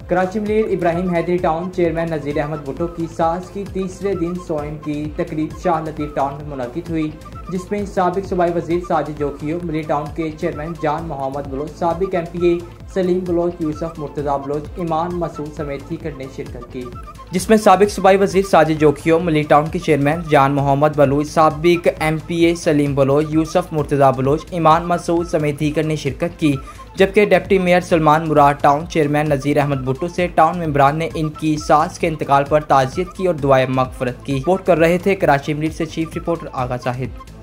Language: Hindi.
कराची मिलीर इब्राहिम हैदरी टाउन चेयरमैन नज़ीर अहमद भुट्टो की सास की तीसरे दिन सोइम की तकरीब शाह लतीफ़ टाउन में मुनक़िद हुई, जिसमें साबिक सूबाई वज़ीर साजिद जोखियो, मिलीर टाउन के चेयरमैन जान मोहम्मद बलोच, साबिक MPA सलीम बलोच, यूसुफ मुर्तज़ा बलोच, ईमान मसूद समेत थीकर ने शिरकत की, जिसमें साबिक सूबाई वज़ीर साजिद जोखियो, मिलीर टाउन के चेयरमैन जान मोहम्मद बलोच, साबिक MPA सलीम बलोच, यूसुफ मुर्तज़ा बलोच, ईमान मसूद समेत थीकर ने शिरकत की। जबकि deputy mayor Salman Murad town chairman Nazir Ahmed Bhutto से टाउन मेंबरान ने इनकी सास के इंतकाल पर ताज़ियत की और दुआए मग़फ़िरत की। रिपोर्ट कर रहे थे कराची मिलीर से चीफ रिपोर्टर आगा साहिब।